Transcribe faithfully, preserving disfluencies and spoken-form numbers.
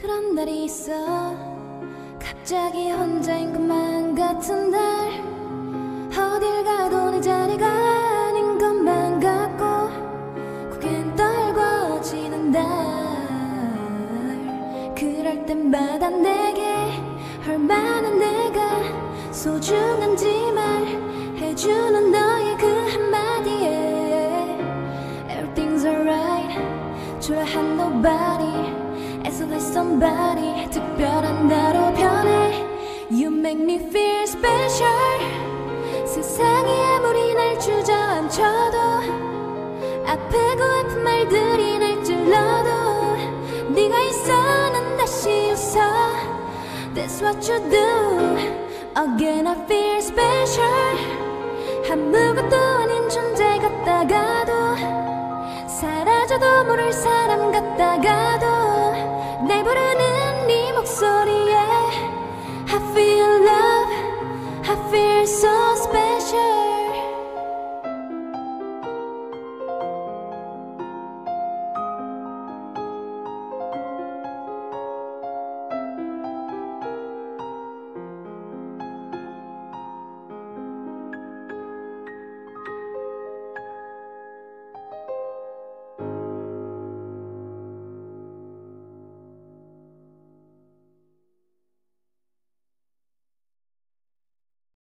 그런 날이 있어. 갑자기 혼자인 것만 같은 날, 어딜 가도 내 자리가 아닌 것만 같고 고개는 떨궈지는 날, 그럴 때마다 내게 얼마나 내가 소중한지 말해주는 너의 그 한마디에 Everything's alright, 초라한 nobody, 애써 there's somebody, 특별한 나로 변해. You make me feel special. 세상이 아무리 날 주저앉혀도, 아프고 아픈 말들이 날 찔러도 네가 있어 난 다시 웃어. That's what you do. Again I feel special. 아무것도 아닌 존재 같다가도, 사라져도 모를 사람 같다가도 날 부르는 네 목소리에 I feel love, I feel so special.